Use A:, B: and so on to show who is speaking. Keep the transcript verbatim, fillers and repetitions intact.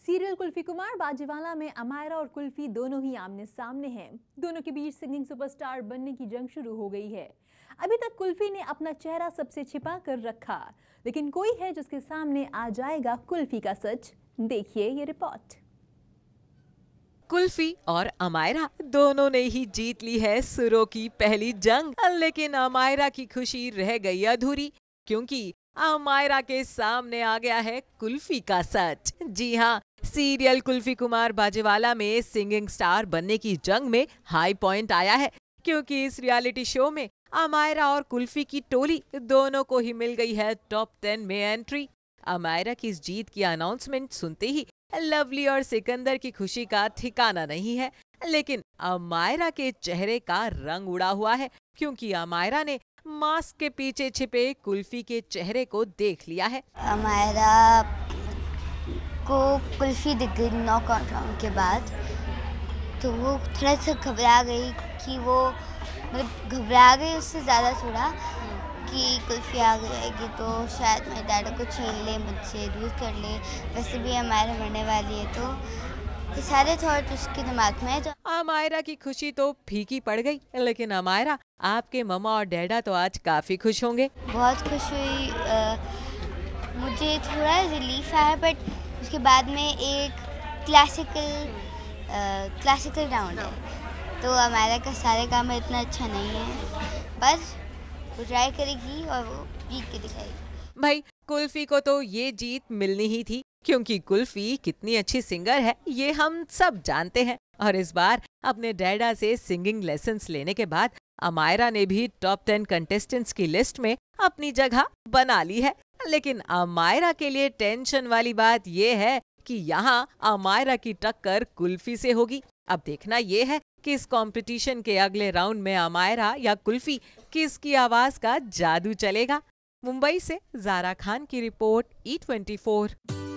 A: Serial kulfi Kumar Bajewala में अमायरा और कुल्फी दोनों ही आमने सामने हैं। दोनों के बीच सिंगिंग सुपरस्टार बनने की जंग शुरू हो गई है। अभी तक कुल्फी ने अपना चेहरा सबसे छिपा कर रखा, लेकिन कोई है जिसके सामने आ जाएगा कुल्फी का सच। देखिए ये रिपोर्ट।
B: कुल्फी और अमायरा दोनों ने ही जीत ली है सुरों की पहली जंग, लेकिन अमायरा की खुशी रह गई अधूरी क्योंकि अमायरा के सामने आ गया है कुल्फी का सच। जी हाँ, सीरियल कुल्फी कुमार बाजीवाला में सिंगिंग स्टार बनने की जंग में हाई पॉइंट आया है क्योंकि इस रियलिटी शो में अमायरा और कुल्फी की टोली दोनों को ही मिल गई है टॉप टेन में एंट्री। अमायरा की इस जीत की अनाउंसमेंट सुनते ही लवली और सिकंदर की खुशी का ठिकाना नहीं है, लेकिन अमायरा के चेहरे का रंग उड़ा हुआ है क्योंकि अमायरा ने मास्क के पीछे छिपे कुल्फी के चेहरे को देख लिया है।
C: अमायरा को कुल्फी दिख गई नॉकआउट राउंड के बाद, तो वो थोड़ा सा घबरा गई कि वो मतलब घबरा गई उससे ज़्यादा थोड़ा कि कुल्फी आ जाएगी तो शायद मेरे डैडा को छीन ले, मुझसे दूर कर ले। वैसे भी अमायरा मरने वाली है, तो ये सारे थॉट उसके दिमाग में है। तो
B: अमायरा की खुशी तो फीकी पड़ गई, लेकिन अमायरा आपके मम्मा और डैडा तो आज काफी खुश होंगे।
C: बहुत खुश हुई, आ, मुझे थोड़ा रिलीफ आया, बट उसके बाद में एक क्लासिकल क्लासिकल राउंड है, तो अमायरा का सारे काम में इतना अच्छा नहीं है, पर वो ट्राई करेगी और वो जीत के दिखाएगी।
B: भाई कुल्फी को तो ये जीत मिलनी ही थी क्योंकि कुल्फी कितनी अच्छी सिंगर है ये हम सब जानते हैं, और इस बार अपने डैडा से सिंगिंग लेसन्स लेने के बाद अमायरा ने भी टॉप टेन कंटेस्टेंट्स की लिस्ट में अपनी जगह बना ली है। लेकिन अमायरा के लिए टेंशन वाली बात ये है कि यहाँ अमायरा की टक्कर कुल्फी से होगी। अब देखना ये है कि इस कंपटीशन के अगले राउंड में अमायरा या कुल्फी किसकी आवाज का जादू चलेगा। मुंबई से ज़ारा खान की रिपोर्ट, ई ट्वेंटी फोर।